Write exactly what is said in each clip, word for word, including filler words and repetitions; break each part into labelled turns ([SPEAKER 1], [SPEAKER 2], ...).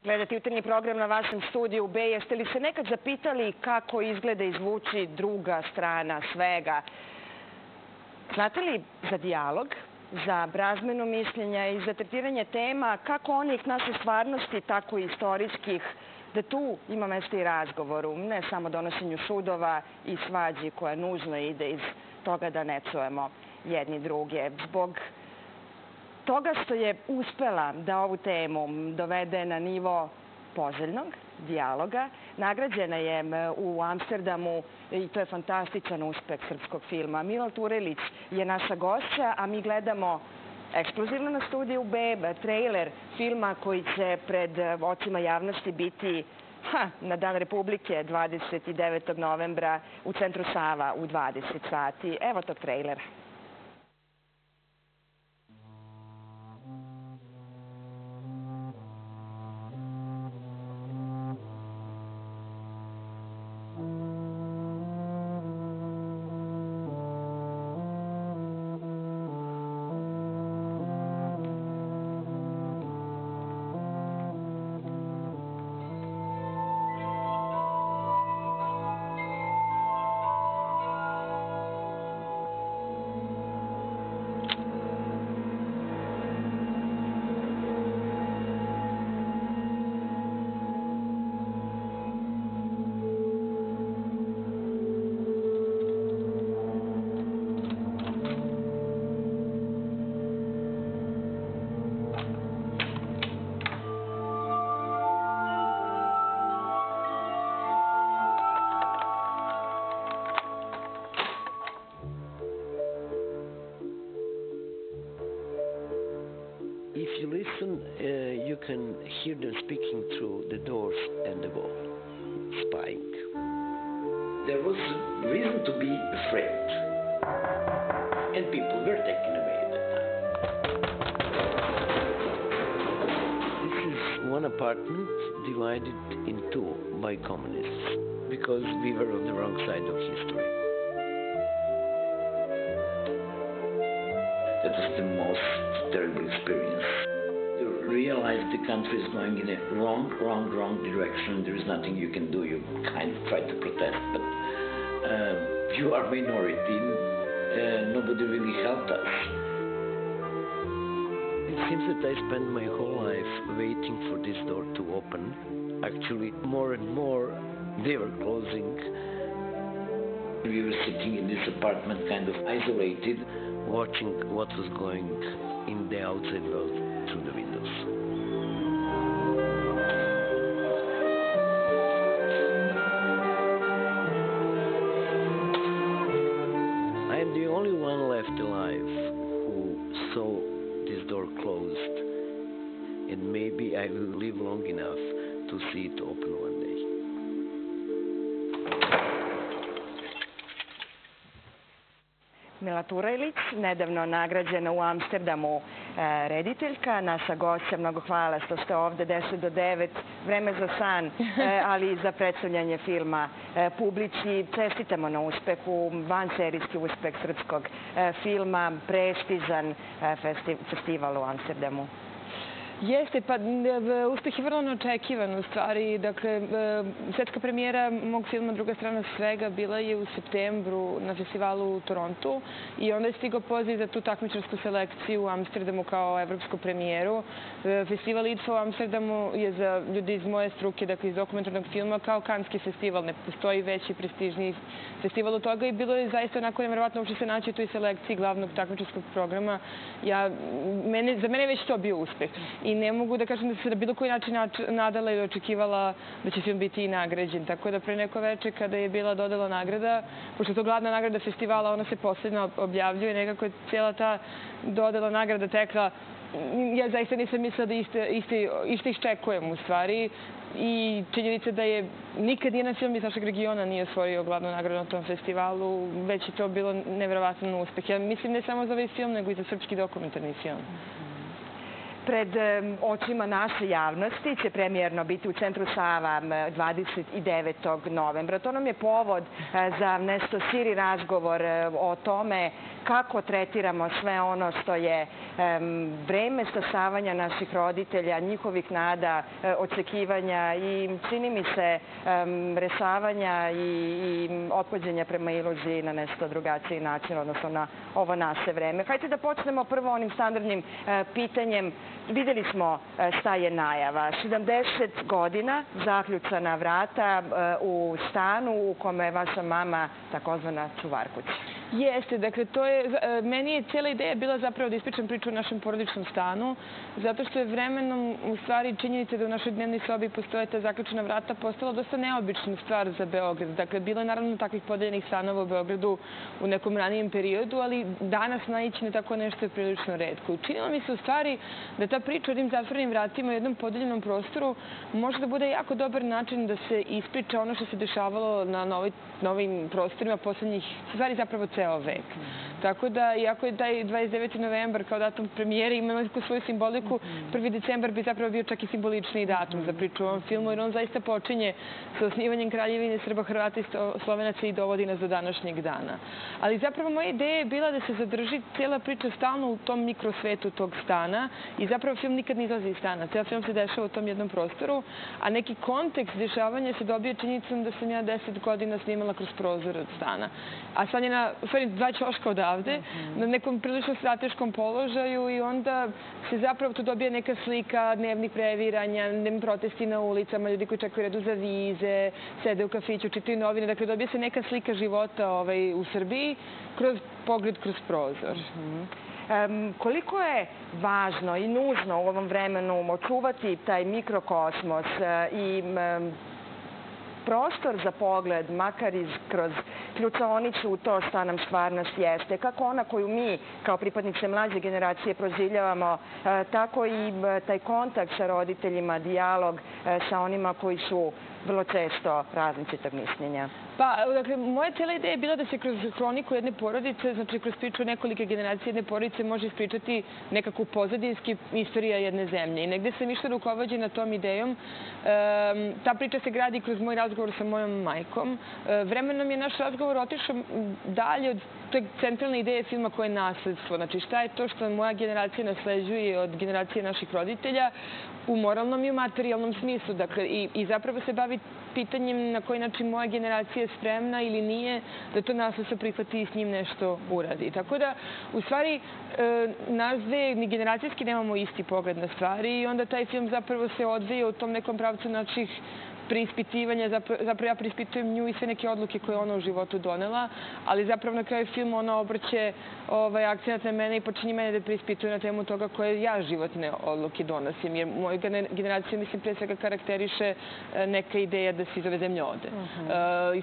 [SPEAKER 1] Gledate jutarnji program na vašem studiju B. Jeste li se nekad zapitali kako izgleda i zvuči druga strana svega? Znate li za dijalog, za razmenu mišljenja i za tretiranje tema kako onih naše stvarnosti, tako i istorijskih, da tu ima mesta i razgovoru, ne samo donošenju sudova i svađi koja nužno ide iz toga da ne čujemo jedni druge. Zbog toga što je uspela da ovu temu dovede na nivo poželjnog dijaloga, nagrađena je u Amsterdamu i to je fantastičan uspeh srpskog filma. Mila Turelić je naša gošća, a mi gledamo ekskluzivno na studiju B trailer filma koji će pred očima javnosti biti ha, na Dan Republike dvadeset devetog novembra u centru Sava u dvadeset sati. Evo tog trailera.
[SPEAKER 2] If you listen, uh, you can hear them speaking through the doors and the wall, spying.
[SPEAKER 3] There was reason to be afraid, and people were taken away at that
[SPEAKER 2] time. This is one apartment divided in two by communists, because we were on the wrong side of history.
[SPEAKER 3] That was the most terrible experience. You realize the country is going in a wrong, wrong, wrong direction. There is nothing you can do. You kind of try to protest, but uh, you are minority. Uh, nobody really helped us.
[SPEAKER 2] It seems that I spent my whole life waiting for this door to open. Actually, more and more, they were closing.
[SPEAKER 3] We were sitting in this apartment, kind of isolated,
[SPEAKER 2] watching what was going in the outside world through the windows. I am the only one left alive who saw this door closed, and maybe I will live long enough to see it open one day.
[SPEAKER 1] Mila Turelić, nedavno nagrađena u Amsterdamu rediteljka, naša gošća, mnogo hvala što ste ovde, deset do devet, vreme za san, ali i za predstavljanje filma publici. Čestitamo na uspehu, vanserijski uspeh srpskog filma, prestižan festival u Amsterdamu.
[SPEAKER 4] Jeste, pa uspeh je vrlo neočekivan u stvari. Dakle, svetska premijera mog filma Druga strana svega bila je u septembru na festivalu u Torontu i onda je stigao poziv za tu takmičarsku selekciju u Amsterdamu kao evropsku premijeru. Festival I D F A u Amsterdamu je za ljudi iz moje struke, dakle iz dokumentarnog filma, kao Kanski festival. Ne postoji veći prestižniji festival od toga i bilo je zaista onako nevjerovatno uopšte se naći u toj selekciji glavnog takmičarskog programa. Ja, mene, za mene je već to bio uspeh. I ne mogu da kažem da se na bilo koji način nadala ili očekivala da će film biti i nagrađen. Tako da pre neko veče kada je bila dodela nagrada, pošto je to glavna nagrada festivala, ona se poslednja objavljuje, nekako je cijela ta dodela nagrada tekla. Ja zaista nisam mislila da isto iščekujem u stvari. I činjenica da je nikad jedan film iz našeg regiona nije osvojio glavnu nagradu na tom festivalu, već je to bilo nevjerovatan uspeh. Ja mislim ne samo za ovaj film, nego i za srpski dokumentarni film.
[SPEAKER 1] pred očima naše javnosti će premijerno biti u Centru Sava dvadeset devetog novembra. To nam je povod za nešto širi razgovor o tome kako tretiramo sve ono što je vreme stasavanja naših roditelja, njihovih nada, očekivanja i čini mi se rešavanja i ophođenja prema iluziji na nešto drugačiji način, odnosno na ovo naše vreme. Hajde da počnemo prvo onim standardnim pitanjem. Videli smo šta je najava. sedamdeset godina, zaključana vrata u stanu u kome je vaša mama takozvana čuvarkuća.
[SPEAKER 4] Jeste, dakle, to je, meni je cijela ideja bila zapravo da ispričam priču o našem porodičnom stanu, zato što je vremenom, u stvari, činjenica da u našoj dnevnoj sobi postoje ta zaključana vrata postala dosta neobična stvar za Beograd. Dakle, bilo je naravno takvih podeljenih stanova u Beogradu u nekom ranijem periodu, ali danas naići na tako nešto je prilično retko. Učinilo mi se u stvari da ta priča o tim zatvorenim vratima u jednom podeljenom prostoru može da bude jako dobar način da se ispriča ono što se dešavalo na novim prostorima poslednjih, stvari zapravo ceo vek. Tako da, iako je taj dvadeset deveti novembar kao datum premijere ima neku svoju simboliku, prvi decembar bi zapravo bio čak i simbolični datum za priču o ovom filmu, jer on zaista počinje sa osnivanjem Kraljevine Srba, Hrvata i Slovenaca i dovodi nas do današnjeg dana. Ali zapravo moja ideja je bila da se zadrži cijela priča stalno u tom mikrosvetu tog stana i zapravo film nikad ne izlazi iz stana. Cijel film se dešava u tom jednom prostoru, a neki kontekst dešavanja se dobije činjenicom da sam ja deset godina snimala kroz prozor od stana. A stan je na, u stvari, dva ćoška odavde, na nekom prilično strateškom položaju i onda se zapravo tu dobije neka slika dnevnih previranja, dnevni protesti na ulicama, ljudi koji čekaju redu za vize, sede u kafiću, čitaju novine. Dakle, dobije se neka slika života u Srbiji kroz pogled kroz prozor.
[SPEAKER 1] Koliko je važno i nužno u ovom vremenu očuvati taj mikrokosmos i prostor za pogled, makar kroz ključaonicu u to šta nam stvarnost jeste. Kako ona koju mi, kao pripadnice mlađe generacije, proživljavamo, tako i taj kontakt sa roditeljima, dijalog sa onima koji su vrlo često različitog mišljenja.
[SPEAKER 4] Pa, dakle, moja cijela ideja je bila da se kroz hroniku jedne porodice, znači kroz priču nekolike generacije jedne porodice može ispričati nekakvu pozadinski istorija jedne zemlje. I negde sam išla rukovođena tom idejom. Ta priča se gradi kroz moj razgovor sa mojom majkom. Vremenom je naš razgovor otišao dalje od te centralne ideje filma koje je nasledstvo. Znači, šta je to što moja generacija nasleđuje od generacije naših roditelja u moralnom i u materijalnom smislu. Dakle, i zapravo se bavi pitanjem na koji način moja generacija je spremna ili nije da to nasledstvo prihvati i s njim nešto uradi. Tako da, u stvari, nas dve ni generacijski nemamo isti pogled na stvari i onda taj film zapravo se odvija u tom nekom pravcu naših preispitivanja. Zapravo ja preispitujem nju i sve neke odluke koje ona u životu donela, ali zapravo na kraju filmu ona obrće akcenat na mene i počinje mene da preispituju na temu toga koje ja životne odluke donosim. Jer moju generaciju, mislim, pre svega karakteriše neka ideja da se iz ove zemlje ode. I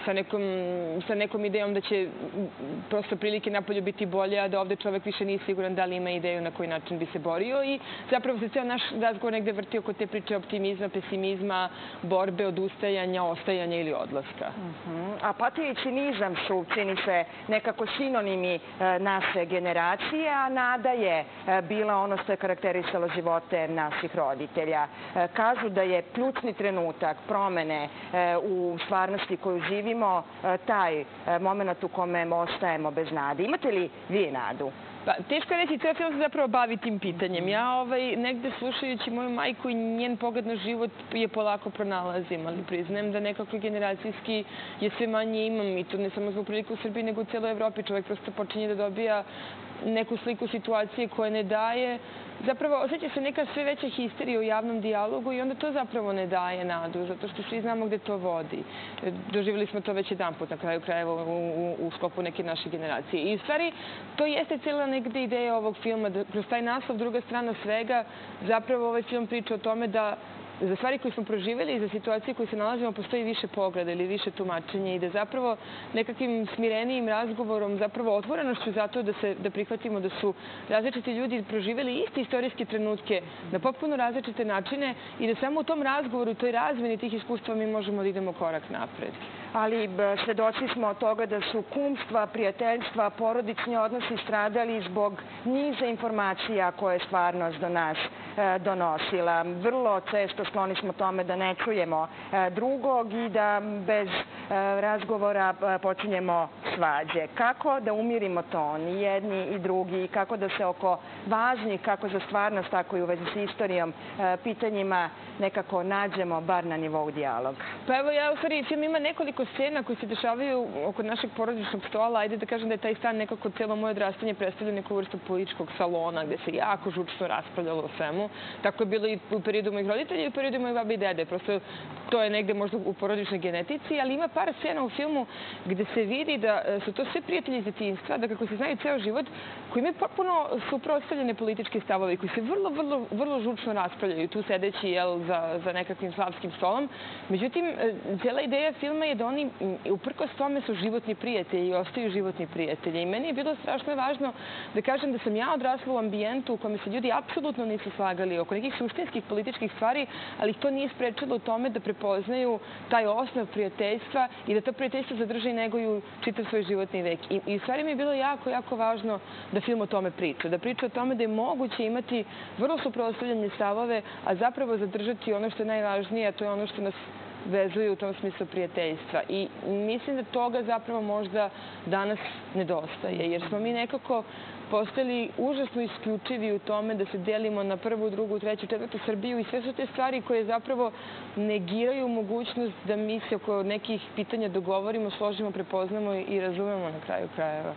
[SPEAKER 4] sa nekom idejom da će prosto prilike napolju biti bolje, a da ovde čovek više nije siguran da li ima ideju na koji način bi se borio. I zapravo se ceo naš razgovor negde vrti oko te priče optimizma, pesimizma, borbe, odustajanja, ostajanja ili odlaska.
[SPEAKER 1] Apatija i cinizam su, čini se, nekako sinonimi naše generacije, a nada je bila ono što je karakterisalo živote naših roditelja. Kažu da je ključni trenutak promene u stvarnosti koju živimo taj moment u kome ostajemo bez nade. Imate li vi nadu?
[SPEAKER 4] Pa, teško je reći, ceo film se zapravo bavi tim pitanjem. Ja negde slušajući moju majku i njen pogled na život je polako pronalazim, ali priznajem da nekako generacijski je sve manje imam i to ne samo zbog prilike u Srbiji, nego u celoj Evropi. Čovek prosto počinje da dobija neku sliku situacije koje ne daje. Zapravo, osjeća se neka sve veća histerija u javnom dijalogu i onda to zapravo ne daje nadu, zato što svi znamo gde to vodi. Doživjeli smo to već jedan put na kraju krajeva u sklopu neke naše generacije. I u stvari, to jeste cijela negde ideja ovog filma, da kroz taj naslov Druga strana svega, zapravo ovaj film priča o tome da za stvari koje smo proživjeli i za situacije koje se nalazimo postoji više pogleda ili više tumačenja i da zapravo nekakvim smirenijim razgovorom, zapravo otvorenošću zato da se da prihvatimo da su različiti ljudi proživjeli iste istorijske trenutke na potpuno različite načine i da samo u tom razgovoru, u toj razmeni tih iskustva mi možemo da idemo korak napred.
[SPEAKER 1] Ali svedoci smo od toga da su kumstva, prijateljstva, porodični odnosi stradali zbog niza informacija koje stvarnost do nas donosila. Vrlo često skloni smo tome da ne čujemo drugog i da bez razgovora počinjemo svađe. Kako da umirimo ton i jedni i drugi i kako da se oko važnih, kako za stvarnost, tako i u vezi s istorijom, pitanjima nekako nađemo, bar na nivou dijaloga?
[SPEAKER 4] Pa evo, ja u stvari, film ima nekoliko scena koji se dešavaju oko našeg porodičnog stola. Ajde da kažem da je taj stan nekako cijelo moje odrastanje predstavlja neku vrstu političkog salona gde se jako žučno raspravljalo o svemu. Tako je bilo i u periodu mojih roditelja i u periodu moje babe i dede. Prosto to je negde možda u porodičnoj genetici, ali ima par scena u filmu gde se vidi da su to sve prijatelji iz detinjstva, da kako se znaju ceo život, koji imaju potpuno suprotstavljene političke stavove i koji se vrlo, vrlo, vrlo žučno raspravljaju tu sedeći, jel, za, za nekakvim slavskim stolom. Međutim, cijela ideja filma je da oni, uprkos tome, su životni prijatelji i ostaju životni prijatelji. I meni je bilo strašno važno da kažem da sam ja odrasla u ambijentu u kome se ljudi apsolutno nisu slagali oko nekih suštinskih političkih stvari, ali ih to nije sprečilo u tome da prepoznaju taj osnov prijateljstva i da to prijateljstvo zadrže i neguju čitav svoj životni vek. I, i u stvari mi je bilo jako, jako važno da film o tome priča. Da priča o tome da je moguće imati vrlo suprotstavljene stavove, a zapravo zadržati ono što je najvažnije, a to je ono što nas vezuje u tom smislu prijateljstva. I mislim da toga zapravo možda danas nedostaje, jer smo mi nekako postali užasno isključivi u tome da se delimo na prvu, drugu, treću, četvrtu Srbiju i sve su te stvari koje zapravo negiraju mogućnost da mi se oko nekih pitanja dogovorimo, složimo, prepoznamo i razumemo na kraju krajeva.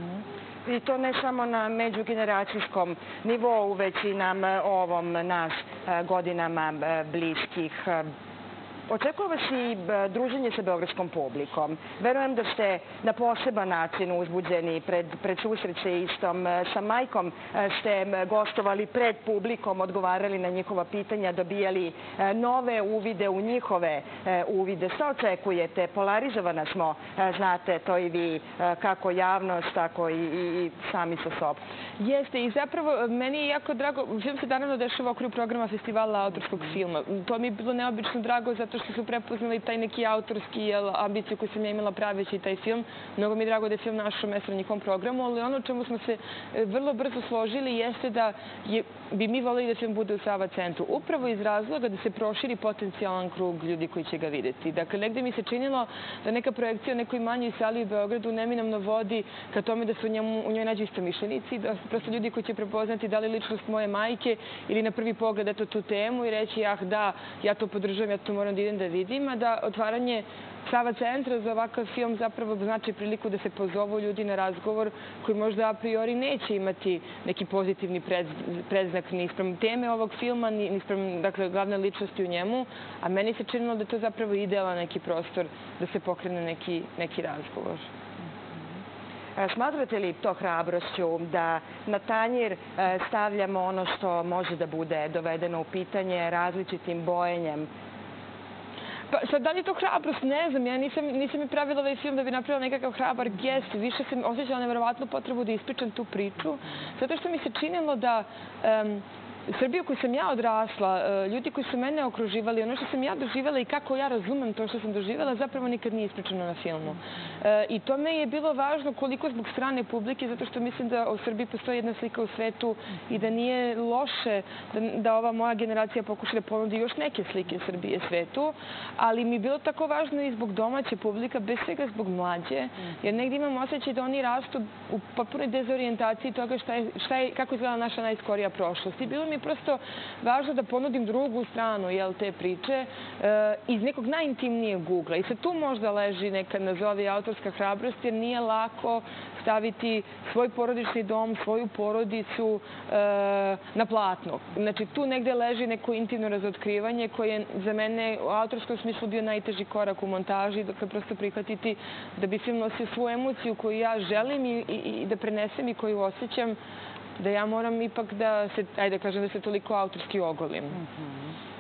[SPEAKER 1] I to ne samo na međugeneracijskom nivou, već i nam ovom nas godinama bliskih. Očekuje vas i druženje sa beogradskom publikom. Verujem da ste na poseban način uzbuđeni pred, pred susreće istom. Sa majkom ste gostovali pred publikom, odgovarali na njihova pitanja, dobijali nove uvide u njihove uvide. Šta očekujete? Polarizovana smo, znate to i vi, kako javnost, tako i, i, i sami sa sobom.
[SPEAKER 4] Jeste, i zapravo meni je jako drago, film se naravno dešava u okviru programa festivala autorskog filma. To mi je bilo neobično drago zato što su prepoznali taj neki autorski jel, ambiciju koju sam ja imala praveći taj film. Mnogo mi je drago da je film našao mesto na njihovom programu, ali ono čemu smo se vrlo brzo složili jeste da je, bi mi volili da film bude u Sava centru. Upravo iz razloga da se proširi potencijalan krug ljudi koji će ga videti. Dakle, negde mi se činilo da neka projekcija u nekoj manjoj sali u Beogradu neminovno vodi ka tome da se u, njemu, u njoj nađu istomišljenici, da su prosto ljudi koji će prepoznati da li ličnost moje majke ili na prvi pogled eto tu temu i reći ah da, ja to podržavam, ja to moram da idem da vidim, a da otvaranje Sava centra za ovakav film zapravo znači priliku da se pozovu ljudi na razgovor koji možda a priori neće imati neki pozitivni predznak ni isprem teme ovog filma, ni isprem dakle, glavne ličnosti u njemu, a meni se činilo da je to zapravo idealan neki prostor da se pokrene neki, neki razgovor.
[SPEAKER 1] Smatrate li to hrabrošću da na tanjir stavljamo ono što može da bude dovedeno u pitanje različitim bojenjem?
[SPEAKER 4] Pa sad, da li je to hrabrost? Ne znam. Ja nisam, nisam mi pravila ovaj film da bi napravila nekakav hrabar gest. Više sam osjećala neverovatnu potrebu da ispričam tu priču. Zato što mi se činilo da um, Srbiju koju sam ja odrasla, ljudi koji su mene okruživali, ono što sam ja doživjela i kako ja razumem to što sam doživjela, zapravo nikad nije ispričano na filmu. I to me je bilo važno koliko zbog strane publike, zato što mislim da o Srbiji postoji jedna slika u svetu i da nije loše da, da ova moja generacija pokuša da ponudi još neke slike Srbije svetu, ali mi je bilo tako važno i zbog domaće publika, bez svega zbog mlađe, jer negdje imam osjećaj da oni rastu u potpunoj dezorijentaciji toga šta je, šta je, kako izgleda naša najskorija prošlost. I bilo mi je prosto važno da ponudim drugu stranu jel, te priče e, iz nekog najintimnijeg ugla. I sad tu možda leži neka nazovi autorska hrabrost, jer nije lako staviti svoj porodični dom, svoju porodicu e, na platno. Znači, tu negde leži neko intimno razotkrivanje koje je za mene u autorskom smislu bio najteži korak u montaži, dakle, prosto prihvatiti da bi film nosio svu emociju koju ja želim i, i, i da prenesem i koju osjećam, da ja moram ipak da se, ajde da kažem, da se toliko autorski ogolim.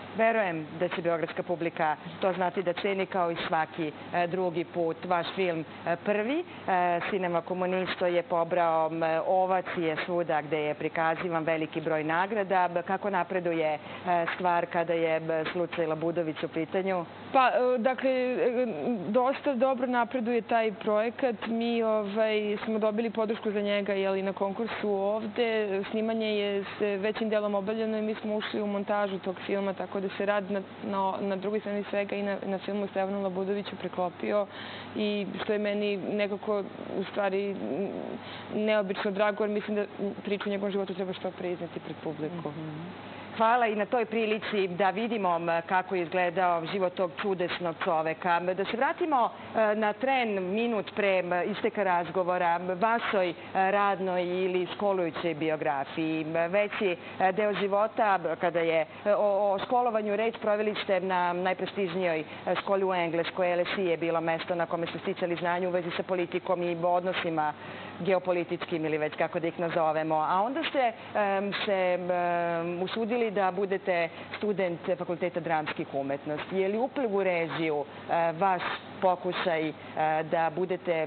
[SPEAKER 1] Verujem da će beogradska publika to znati da ceni kao i svaki drugi put. Vaš film prvi, Cinema Komunisto, je pobrao ovacije svuda gde je prikazivan, veliki broj nagrada. Kako napreduje stvar kada je slučaj Labudović u pitanju?
[SPEAKER 4] Pa, dakle, dosta dobro napreduje taj projekat. Mi smo dobili podršku za njega na konkursu ovde. Snimanje je s većim delom obavljeno i mi smo ušli u montažu tog filma, tako da se rad na drugoj strani svega i na filmu Stevanu Labudoviću preklopio, i što je meni nekako u stvari neobično drago, jer mislim da priču o njegovom životu treba što pre izneti pred publiku.
[SPEAKER 1] Hvala i na toj prilici da vidimo kako je izgledao život tog čudesnog čoveka. Da se vratimo na tren minut pre isteka razgovora vašoj radnoj ili školujućoj biografiji. Veći deo života, kada je o školovanju reč, proveli ste na najprestižnijoj školi u Engleskoj. L S E je bilo mesto na kome ste sticali znanje u vezi sa politikom i odnosima geopolitičkim, ili već kako da ih nazovemo. A onda ste se usudili da budete student Fakulteta dramskih umetnosti. Je li upliv u režiju vaš pokušaj da budete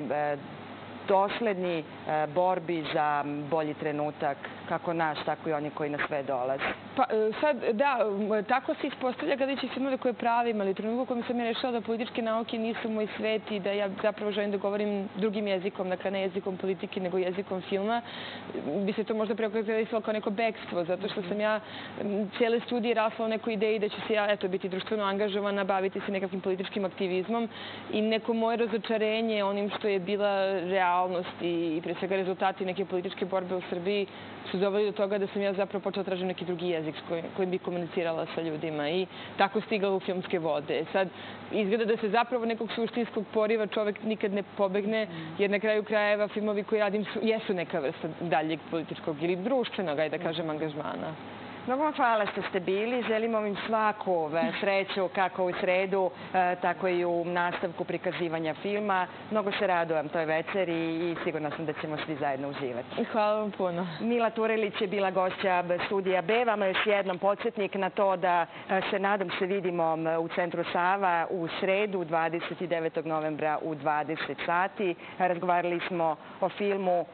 [SPEAKER 1] dosledni borbi za bolji trenutak, kako naš, tako i oni koji na sve dolaze?
[SPEAKER 4] Pa sad, da, tako se ispostavlja gledajući filmove koje pravim, ali trenutak u kojem sam je rešila da političke nauke nisu moj svet i da ja zapravo želim da govorim drugim jezikom, dakle ne jezikom politike, nego jezikom filma, bi se to možda preokazalisalo kao neko bekstvo, zato što sam ja cijele studije rasla u nekoj ideji da ću se ja, eto, biti društveno angažovana, baviti se nekakvim političkim aktivizmom, i neko moje razočarenje onim što je bila realnost i pre svega rezultati neke političke borbe u Srbiji su doveli do toga da sam ja zapravo počela tražiti neki drugi jezik kojim bi komunicirala sa ljudima, i tako stigla u filmske vode. Sad, izgleda da se zapravo nekog suštinskog poriva čovek nikad ne pobegne, jer na kraju krajeva filmovi koji radim jesu neka vrsta daljeg političkog ili društvenog, ajde da kažem, angažmana.
[SPEAKER 1] Mnogo vam hvala što ste bili. Želimo vam svaku sreću, kako u sredu, tako i u nastavku prikazivanja filma. Mnogo se radujem toj večeri i sigurna sam da ćemo svi zajedno uživati.
[SPEAKER 4] Hvala vam puno.
[SPEAKER 1] Mila Turelić je bila gošća studija B. Vama još jednom podsjetnik na to da se, nadam se, vidimo u Centru Sava u sredu, dvadeset devetog novembra u dvadeset sati. Razgovarali smo o filmu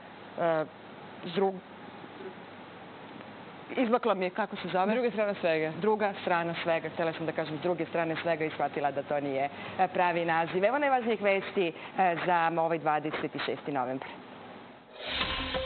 [SPEAKER 1] Izmakla mi je, kako se zove?
[SPEAKER 4] Druga strana svega.
[SPEAKER 1] Druga strana svega. Htjela sam da kažem s druge strane svega i shvatila da to nije pravi naziv. Evo najvažnijih vesti za ovaj dvadeset šesti novembar.